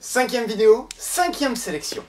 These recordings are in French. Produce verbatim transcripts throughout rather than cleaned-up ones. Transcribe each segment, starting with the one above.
Cinquième vidéo, cinquième sélection.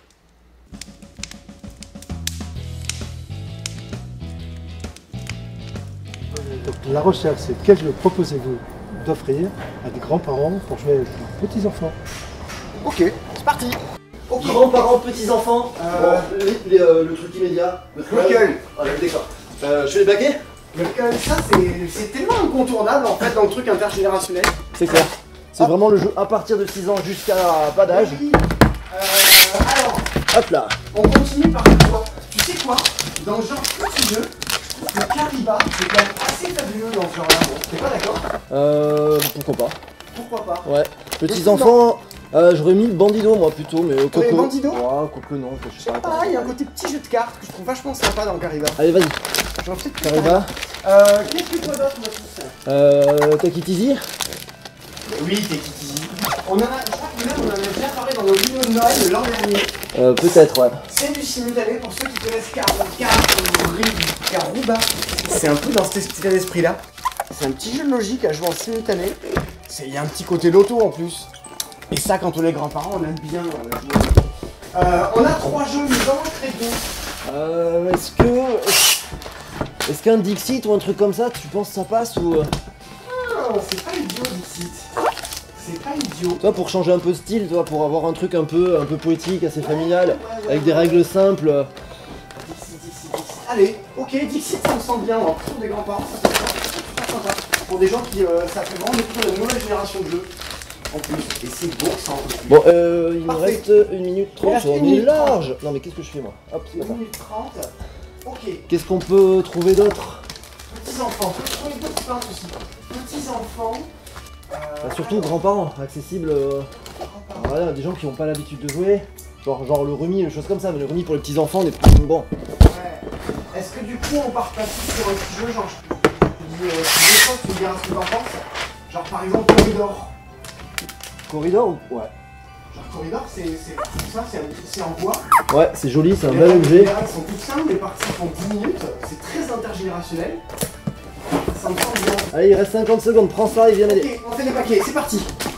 Donc, la recherche, c'est quel jeu proposez-vous d'offrir à des grands-parents pour jouer avec leurs petits-enfants? Ok, c'est parti. Okay. Grands-parents, petits-enfants, euh, bon, les, les, euh, le truc immédiat. Lequel? Ah, d'accord. Euh, je fais les baquets? Lequel? Ça, c'est tellement incontournable en fait dans le truc intergénérationnel. C'est clair. C'est vraiment le jeu à partir de six ans jusqu'à pas d'âge. Oui. Euh, alors, hop là. On continue par quoi? Tu sais quoi? Dans le genre petit jeu, je trouve que Kariba, c'est quand même assez fabuleux dans ce genre-là. Bon, t'es pas d'accord? Euh, pourquoi pas? Pourquoi pas? Ouais. Petits-enfants, euh, j'aurais mis le Bandido moi plutôt, mais au coco. Le Bandido? Ouais, coco non. Je sais pas, il y a un côté petit jeu de cartes que je trouve vachement sympa dans le Kariba. Allez, vas-y. J'en sais plus. Kariba. Euh, qu'est-ce que toi d'autre, moi, Euh, Takitizi? Oui, Takitizi. On en a, je crois que même on en a déjà parlé dans nos vidéos de Noël de l'an dernier. Euh, peut-être, ouais. C'est du simultané pour ceux qui connaissent Karuba. C'est un peu dans cet état d'esprit-là. C'est un petit jeu de logique à jouer en simultané. Il y a un petit côté loto en plus. Et ça, quand on est grands-parents, on aime bien euh, jouer. Euh, on a trois jeux, nous en très bien. Euh, est-ce que... Est-ce qu'un Dixit ou un truc comme ça, tu penses que ça passe ou... Non, c'est pas idiot, Dixit. C'est pas idiot. Toi, pour changer un peu de style, toi, pour avoir un truc un peu, un peu poétique, assez familial, ouais, ouais, ouais, avec ouais, des ouais. règles simples. Dixit, Dixit, Dixit. Allez, ok, Dixit, ça me semble bien. Alors, pour des grands-parents, ça peut être sympa. Pour des gens qui, euh, ça fait vraiment découvrir une nouvelle génération de jeux. En plus, et c'est beau ça en plus. Bon, euh, il Parfait. me reste une minute trente, on est large. trente. Non mais qu'est-ce que je fais moi? Hop, c'est pas ça. une minute trente, ok. Qu'est-ce qu'on peut trouver d'autre? Petits enfants, on peut trouver d'autres plantes aussi. Petits enfants. Euh, bah, surtout grands-parents, accessible. Euh, grands voilà, des gens qui n'ont pas l'habitude de jouer. Genre, genre le remis, des choses comme ça, mais le remis pour les petits enfants, on est plus bon. Ouais. Est-ce que du coup on part pas sur un petit jeu, genre je te dis, euh, tu me diras ce que t'en penses. Genre par exemple Corridor. Corridor ou... Ouais. Genre Corridor, c'est ça, c'est en bois. Ouais, c'est joli, c'est un bel objet. Les règles sont toutes simples, les parties font dix minutes, c'est très intergénérationnel. Ça me semble bien. Allez, il reste cinquante secondes, prends ça et viens m'aider. Ok, on fait les paquets, c'est parti.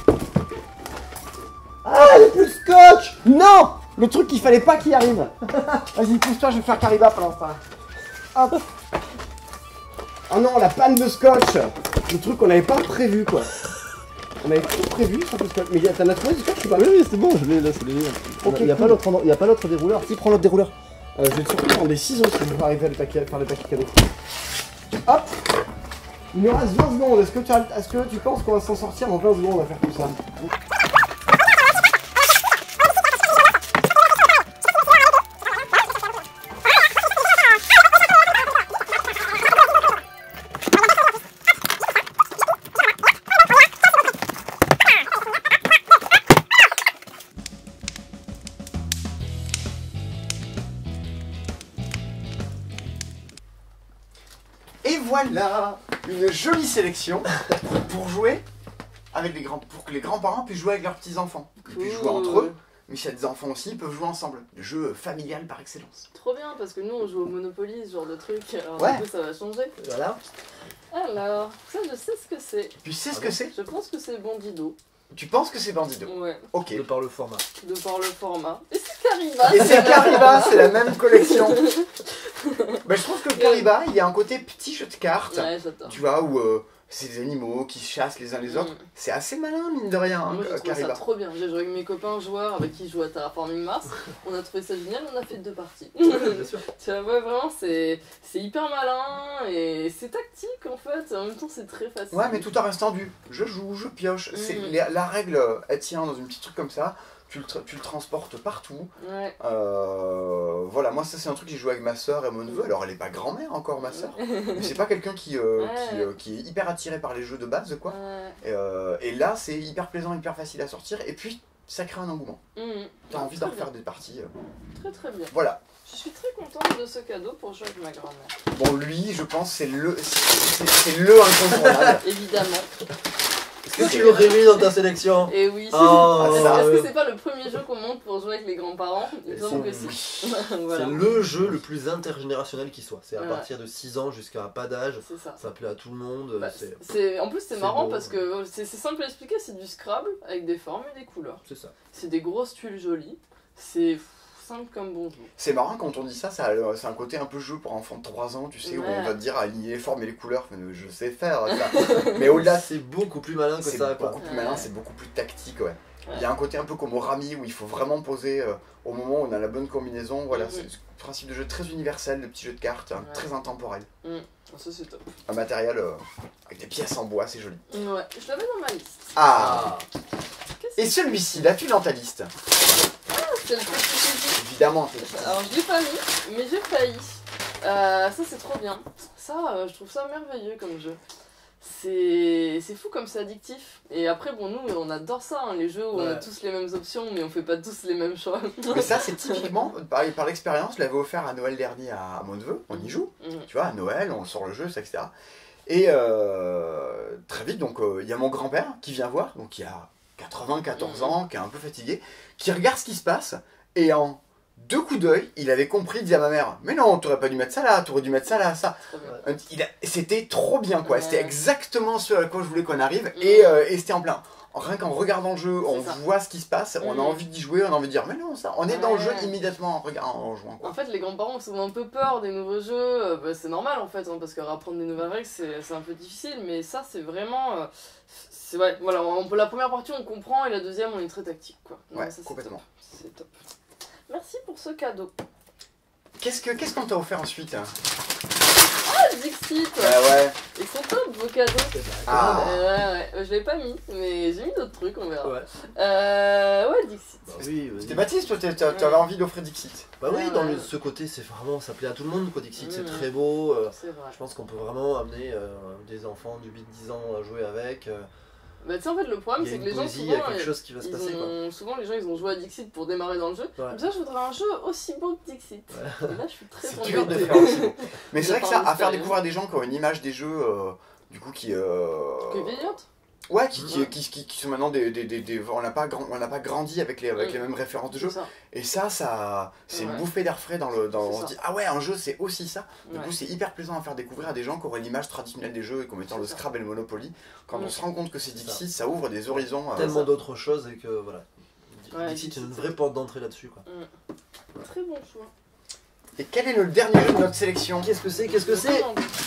Ah, il n'y a plus de scotch. Non. Le truc qu'il fallait pas qu'il arrive. Vas-y, pousse-toi, je vais faire Kariba pour l'instant. Hop. Oh non, la panne de scotch. Le truc qu'on n'avait pas prévu, quoi. On avait tout prévu sur le scotch. Mais t'en as trouvé du scotch ou pas? Oui, oui, c'est bon, je l'ai là, c'est les... Okay, il n'y a, cool. a pas l'autre dérouleur. Si, prends l'autre dérouleur. Euh, je vais surtout prendre des ciseaux si je veux arriver à les paquets, faire les paquets cadeaux. Hop. Il nous reste vingt secondes. Est-ce que, tu as... Est-ce que tu penses qu'on va s'en sortir en vingt secondes à faire tout ça? Et voilà une jolie sélection pour jouer avec les grands, pour que les grands-parents puissent jouer avec leurs petits-enfants. Ils puissent jouer entre eux, mais s'il y a des enfants aussi, ils peuvent jouer ensemble. Le jeu familial par excellence. Trop bien, parce que nous on joue au Monopoly, ce genre de truc, alors ouais. du coup ça va changer. Voilà. Alors, ça je sais ce que c'est. Tu sais ce ah que bon c'est? Je pense que c'est Bandido. Tu penses que c'est Bandido? Ouais. Ok. De par le format. De par le format. Et c'est Kariba. Et c'est Kariba, c'est la même collection. Bah, je trouve que Kariba, il y a un côté petit jeu de cartes. Ouais, j'adore. Tu vois, où euh, c'est des animaux qui se chassent les uns les autres. Mm. C'est assez malin, mine de rien, hein, moi, j'ai trouvé Kariba. ça trop bien. J'ai joué avec mes copains joueurs avec qui je joue à Terraforming Mars. On a trouvé ça génial, on a fait deux parties. Ouais, bien sûr. Tu vois, ouais, vraiment, c'est hyper malin et c'est tactique en fait. En même temps, c'est très facile. Ouais, mais tout en restant du je joue, je pioche. Mm. C'est la, la règle, elle tient dans une petite truc comme ça. Tu le, tu le transportes partout. Ouais. Euh, voilà, moi ça c'est un truc que j'ai joué avec ma soeur et mon neveu. Alors elle est pas grand-mère encore, ma soeur. Mais c'est pas quelqu'un qui, euh, ouais. qui, euh, qui est hyper attiré par les jeux de base, quoi. Ouais. Et, euh, et là c'est hyper plaisant, hyper facile à sortir. Et puis ça crée un engouement. Mmh. T'as envie d'en refaire des parties. Euh... Très très bien. Voilà. Je suis très contente de ce cadeau pour jouer avec ma grand-mère. Bon, lui, je pense c'est le, c'est le incontournable. Évidemment. Est-ce que tu l'aurais mis dans ta sélection? Et oui. Oh, Est-ce ça, est-ce que ouais. c'est pas le premier jeu qu'on monte pour jouer avec les grands-parents? Il me semble que si. Voilà. C'est le jeu le plus intergénérationnel qui soit. C'est à Ouais. partir de six ans jusqu'à pas d'âge. C'est ça. Ça plaît à tout le monde. Bah, c'est c'est- En plus, c'est c'est marrant beau, parce que c'est c'est simple à expliquer, c'est du Scrabble avec des formes et des couleurs. c'est ça. C'est des grosses tuiles jolies. C'est pff, simple comme bonjour. C'est marrant quand on dit ça, ça a- c'est un côté un peu jeu pour enfants de trois ans, tu sais, où Ouais. on va te dire aligner les formes et les couleurs. Enfin, je sais faire ça. Mais au-delà, C'est beaucoup plus malin que c'est ça, quoi. beaucoup plus Ouais. malin, c'est beaucoup plus tactique, ouais. Ouais. Il y a un côté un peu comme au rami où il faut vraiment poser euh, au moment où on a la bonne combinaison. Voilà, Mhm. c'est un principe de jeu très universel, de petits jeux de cartes, hein, Ouais. très intemporel. Hum, Ça, c'est top. Un matériel euh, avec des pièces en bois, c'est joli. Ouais, je l'avais dans ma liste. Ah, Qu'est-ce et celui-ci, l'as-tu dans ta liste? que c'est le petit Évidemment. c'est- Alors je l'ai pas mis, mais j'ai failli. Euh, ça c'est trop bien. Ça, euh, je trouve ça merveilleux comme jeu. C'est c'est fou comme c'est addictif. Et après, bon, nous on adore ça, hein, les jeux où on a Ouais. tous les mêmes options, mais on fait pas tous les mêmes choix. Mais ça, c'est typiquement, par, par l'expérience, je l'avais offert à Noël dernier à, à mon neveu, on y joue. Mhm. Tu vois, à Noël, on sort le jeu, ça, et cetera. Et euh, très vite, donc, euh, il y a mon grand-père qui vient voir, donc il a quatre-vingt-quatorze ans, qui est un peu fatigué, qui regarde ce qui se passe, et en deux coups d'œil, il avait compris, il disait à ma mère, mais non, t'aurais pas dû mettre ça là, t'aurais dû mettre ça là, ça. Trop bien. Euh, il a- C'était trop bien, quoi. Ouais. C'était exactement ce à quoi je voulais qu'on arrive, Mhm. et, euh, et c'était en plein. Rien qu'en regardant le jeu, on ça. voit ce qui se passe, on a Mhm. envie d'y jouer, on a envie de dire, mais non, ça, on est dans le jeu Ouais. immédiatement en regardant, en jouant, quoi. En fait, les grands-parents ont souvent un peu peur des nouveaux jeux. Euh, bah, c'est normal en fait, hein, parce que apprendre des nouvelles règles c'est c'est un peu difficile, mais ça c'est vraiment. euh, c'est ouais, voilà, on, la première partie on comprend et la deuxième on est très tactique quoi. Non, Ouais, ça, c'est complètement. top. C'est top. Merci pour ce cadeau. Qu'est-ce que qu'est-ce qu'on t'a offert ensuite, hein? Ah, Dixit! Bah ouais. Ils sont top vos cadeaux. Ah. Euh, ouais, ouais, je l'ai pas mis, mais j'ai mis d'autres trucs, on verra. Ouais. Euh, ouais, Dixit. Bah oui, oui. C'était Baptiste, toi, t'as- t'as- t'avais envie d'offrir Dixit. Bah oui, Ouais, dans ouais. le- ce côté, c'est vraiment, ça plaît à tout le monde, quoi. Dixit, c'est Mhm. très beau. euh, C'est vrai. Je pense qu'on peut vraiment amener euh, des enfants du huit dix ans à jouer avec. euh, Bah, tu sais, en fait, le problème, Il y a c'est que une les gens, poésie, il y souvent, a quelque ils- chose qui va se ils passer, quoi. ont... souvent, les gens, ils ont joué à Dixit pour démarrer dans le jeu. Ouais. Comme ça, je voudrais un jeu aussi beau que Dixit. Et là, je suis très C'est contente. dur de faire aussi beau. Mais c'est De vrai que par ça, à faire l'expérience. découvrir à des gens qui ont une image des jeux, euh, du coup, qui. Euh... Que vieillotte. Ouais, qui, qui, Ouais. qui, qui- qui sont maintenant des. des, des, des- on n'a pas, grand- on n'a pas grandi avec, les, avec Mm. les mêmes références de C'est jeux. ça. Et ça, ça c'est une Ouais. bouffée d'air frais dans le. Dans, C'est on se ça. dit, ah ouais, un jeu, c'est aussi ça. Du Ouais. coup, c'est hyper plaisant à faire découvrir à des gens qui auraient l'image traditionnelle des jeux et comme étant C'est le ça. Scrabble et le Monopoly. Quand Mm. on se rend compte que c'est C'est Dixit, ça ouvre des horizons. euh, Tellement d'autres choses et que voilà. Ouais, Dixit, c'est une Dixit, vraie porte d'entrée là-dessus, quoi. Très bon choix. Et quel est le dernier jeu de notre sélection? Qu'est-ce que c'est Qu'est-ce que c'est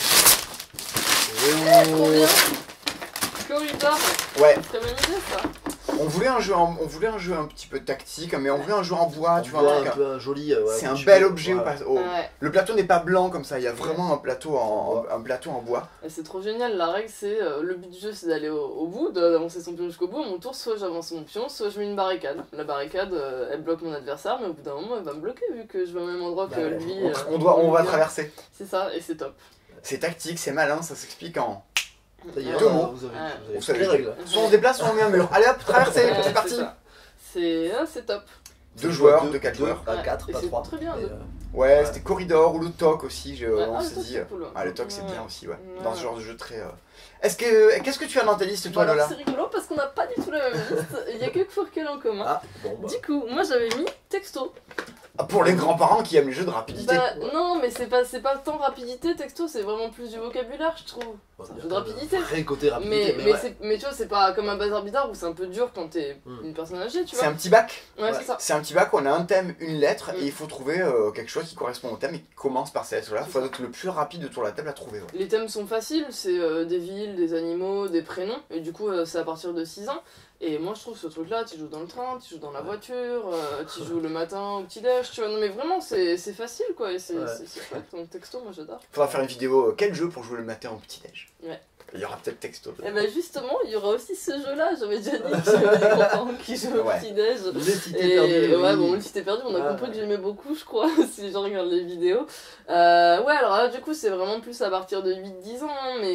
Trop bien. Corridor. Ouais, Très bonne idée, ça. on voulait un jeu, en- on voulait un jeu un petit peu tactique, mais on voulait un jeu en bois, tu vois. Ouais, un un truc- peu un joli. euh, ouais, C'est un tu bel peux- objet au, voilà. pas- au- Ouais. Le plateau n'est pas blanc comme ça, il y a vraiment un plateau en, un plateau en bois. Et c'est trop génial, la règle c'est, euh, le but du jeu c'est d'aller au, au bout, d'avancer son pion jusqu'au bout. À mon tour, soit j'avance mon pion, soit je mets une barricade. La barricade, euh, elle bloque mon adversaire, mais au bout d'un moment elle va me bloquer vu que je vais au même endroit que Bah ouais. lui. On, euh, on doit, on va lui, traverser. C'est ça, et c'est top. C'est tactique, c'est malin, ça s'explique en. Ça y est, Deux euh, mots. Vous avez, Ouais. vous avez Vous toutes savez les jouer. règles. Soit on se déplace, soit on met un mur. Allez hop, traversez, Ouais, c'est parti. ça. C'est ah, c'est top. Deux joueurs, Deux- deux, quatre deux joueurs. à Ouais. quatre, Et pas c'est trois. très bien, Et, deux. euh, Ouais, Ouais. c'était Corridor ou le Toc aussi, je- Ouais, on ah, s'est le dit. Toc, c'est cool, ouais. Ah, le Toc c'est Ouais. bien aussi, ouais. Ouais. Dans ce genre de jeu très. euh, Est-ce que. Qu'est-ce que tu as dans ta liste, toi, Bon, alors, Lola? c'est rigolo parce qu'on n'a pas du tout la même liste. Il y a que Fourkel en commun. Ah, bon, bah. Du coup, moi j'avais mis texto. Ah, pour les grands-parents qui aiment les jeux de rapidité. Bah non, mais c'est pas, c'est pas tant rapidité, texto, c'est vraiment plus du vocabulaire, je trouve. Bon, C'est un il y a jeu de pas rapidité. Vrai côté rapidité, Mais, mais, mais, ouais. c'est- mais tu vois, c'est pas comme un bazar bizarre où c'est un peu dur quand t'es Mm. une personne âgée, tu C'est vois. un petit bac. Ouais, Ouais. c'est ça. C'est un petit bac où on a un thème, une lettre, Mm. et il faut trouver euh, quelque chose qui correspond au thème et qui commence par cette lettre-là. Il C'est faut ça. être le plus rapide autour de la table à trouver. Ouais. Les thèmes sont faciles, c'est euh, des villes, des animaux, des prénoms, et du coup euh, c'est à partir de six ans. Et moi je trouve ce truc là, tu joues dans le train, tu joues dans la voiture, euh, tu joues le matin au petit-déj, tu vois. Non mais vraiment c'est c'est facile quoi, et c'est Ouais. c'est- c'est chouette. Donc texto, moi j'adore. Faudra faire une vidéo, euh, quel jeu pour jouer le matin au petit-déj. Ouais. Il y aura peut-être texto. Et ben justement, il y aura aussi ce jeu là, j'avais déjà dit qu'il y avait des grands-parents qui jouent au Ouais. petit-déj. L'entité Et perdue. ouais, oui. bon, le t'es perdu, on a Ouais, compris ouais. que j'aimais beaucoup, je crois, si les gens regardent les vidéos. Euh, ouais, alors là, du coup, c'est vraiment plus à partir de huit dix ans, hein, mais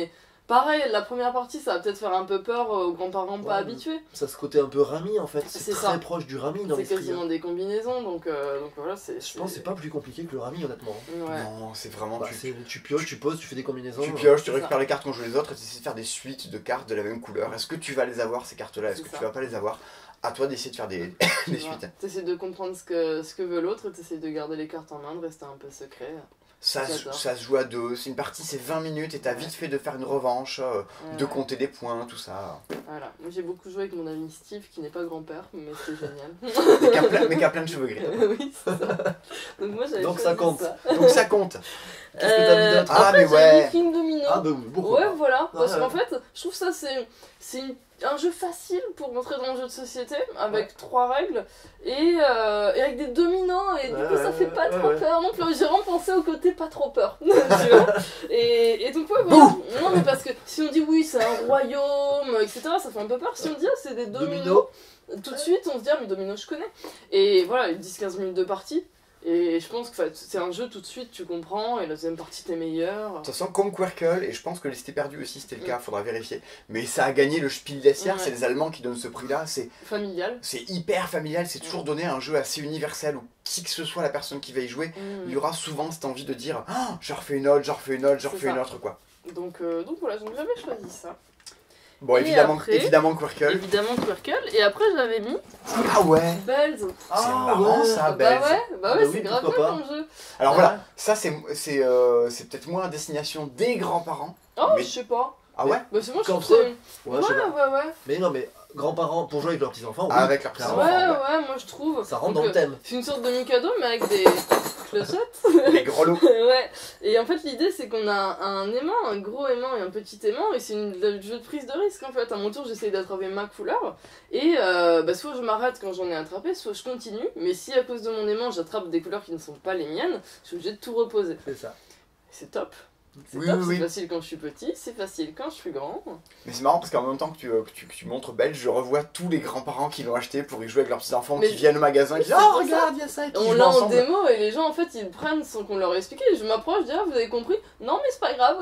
pareil, la première partie, ça va peut-être faire un peu peur aux grands-parents pas Ouais, habitués. Ça ce côté un peu rami en fait, c'est C'est très ça. proche du rami dans C'est l'esprit. quasiment hein. des combinaisons, donc, euh, donc voilà, c'est... Je pense que c'est pas plus compliqué que le rami honnêtement. Ouais. Non, c'est vraiment. Bah, tu, c'est- tu pioches, tu poses, tu fais des combinaisons. tu euh, pioches, tu c'est récupères ça. les cartes qu'ont joué les autres et tu essaies de faire des suites de cartes de la même couleur. Est-ce que tu vas les avoir ces cartes-là? Est-ce C'est que ça. tu vas pas les avoir? À toi d'essayer de faire des, des Tu vois, suites. T'essaies de comprendre ce que, ce que veut l'autre, t'essaies de garder les cartes en main, de rester un peu secret. Ça, se- J'adore. ça se joue à deux. C'est une partie, c'est vingt minutes et t'as Ouais. vite fait de faire une revanche, euh, Ouais, de ouais. compter des points, tout ça. Voilà, moi j'ai beaucoup joué avec mon ami Steve qui n'est pas grand-père, mais c'est génial. Mais qui a plein, mais qui a plein de cheveux gris. oui, c'est ça. Donc moi j'avais Donc choisi ça compte. Donc ça compte. Qu'est-ce que t'as mis d'autre? Ah, Après, mais j'ai ouais. mis King Domino. Ah bah oui, pourquoi Ouais, pas. voilà, parce Ouais, qu'en ouais. fait, je trouve ça c'est c'est une- un jeu facile pour rentrer dans le jeu de société, avec trois règles, et, euh, et avec des dominants, et du Ouais, coup ça ouais, fait pas ouais, trop ouais. peur non plus. J'ai vraiment pensé au côté pas trop peur, tu vois. Et, et donc ouais, voilà. Non mais parce que si on dit oui c'est un royaume, et cetera, ça fait un peu peur. Si on dit ah, c'est des dominos, Domino. tout de suite on se dit ah mais domino je connais. Et voilà, dix quinze minutes de partie. Et je pense que enfin, c'est un jeu tout de suite, tu comprends, et la deuxième partie t'es meilleur. De toute façon, comme Quirkle, et je pense que les Cités Perdues aussi c'était le cas, faudra vérifier. Mais ça a gagné le Spiel des Jahres, Ouais. c'est les Allemands qui donnent ce prix-là. C'est Familial. c'est hyper familial, c'est toujours donné un jeu assez universel où qui que ce soit la personne qui va y jouer, il y Mm. aura souvent cette envie de dire ah, je refais une autre, je refais une autre, je C'est refais ça. une autre quoi. Donc, euh, donc voilà, donc j'avais choisi ça. Bon, Et évidemment, après- évidemment Quirkle. Évidemment Quirkle, et après j'avais mis Ah ouais. Bells. C'est marrant ouais. ça, bah Bells. ouais, bah Ah ouais, bah c'est oui, grave bien pourquoi pas. comme jeu. Alors Ouais. voilà, ça c'est c'est euh, c'est peut-être moins à destination des grands-parents. Oh, Mais- je sais pas. Ah ouais. Bah c'est moi je Qu'en trouve que c'est... Ouais, Ouais, je sais pas. ouais, ouais. Mais non, mais grands-parents pour jouer avec leurs petits-enfants, oui, Avec leurs clairement. Ouais, enfants, ouais, moi je trouve. Ça rentre Donc, dans le euh, thème. C'est une sorte de Mikado, mais avec des clochettes. Les gros lots. Ouais, et en fait l'idée c'est qu'on a un aimant, un gros aimant et un petit aimant, et c'est une- le jeu de prise de risque en fait. À mon tour j'essaye d'attraper ma couleur, et euh, bah, soit je m'arrête quand j'en ai attrapé, soit je continue, mais si à cause de mon aimant j'attrape des couleurs qui ne sont pas les miennes, je suis obligée de tout reposer. C'est ça. C'est top. C'est Oui, top, oui, c'est oui. facile quand je suis petit, c'est facile quand je suis grand. Mais c'est marrant parce qu'en même temps que tu, euh, que tu, que tu montres Belge, je revois tous les grands-parents qui l'ont acheté pour y jouer avec leurs petits-enfants Mais- qui viennent au magasin et qui disent c'est oh pour ça. regarde, il y a ça et qui On jouent l'a en ensemble. démo et les gens en fait ils le prennent sans qu'on leur explique. Je m'approche, je dis ah vous avez compris? Non mais c'est pas grave.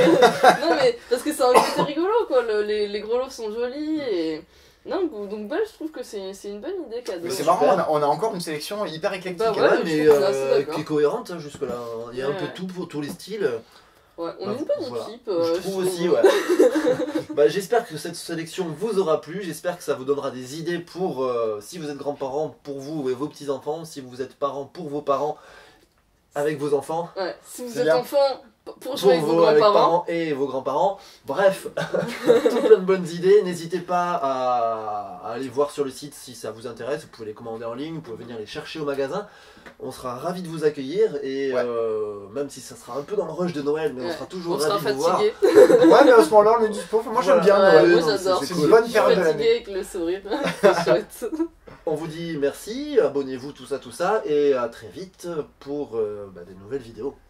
Non mais parce que c'est un côté rigolo quoi, le- les, les gros lots sont jolis et... Non donc, donc Belge je trouve que c'est c'est une bonne idée cadeau. Mais c'est Super. marrant, on a, on a encore une sélection hyper éclectique. Bah Ouais, ouais, je mais trouve qu'on est assez euh, d'accord. qui est cohérente hein, jusque-là. Il y a un Ouais, peu ouais. tout pour tous les styles. Ouais, on Bah, est une bonne voilà. équipe. euh, je trouve aussi, ouais. Bah, j'espère que cette sélection vous aura plu. J'espère que ça vous donnera des idées pour, euh, si vous êtes grands-parents, pour vous et vos petits-enfants. Si vous êtes parents, pour vos parents, avec vos enfants. Ouais, si vous C'est êtes bien. enfant, pour Pour jouer avec vos vos avec grands-parents. parents et vos grands-parents. Bref, tout plein de bonnes idées. N'hésitez pas à, à aller voir sur le site si ça vous intéresse. Vous pouvez les commander en ligne, vous pouvez venir les chercher au magasin. On sera ravis de vous accueillir et Ouais. euh, même si ça sera un peu dans le rush de Noël, mais on Ouais. sera toujours On sera ravis de vous voir. fatigué. Ouais, mais à ce moment-là, on est dispo. Moi, j'aime Voilà. bien Ouais, Noël. moi, non, j'adore. c'est C'est cool. une bonne Je suis période de fatiguée l'année. avec le sourire. C'est chouette. On vous dit merci, abonnez-vous, tout ça, tout ça, et à très vite pour euh, bah, des nouvelles vidéos.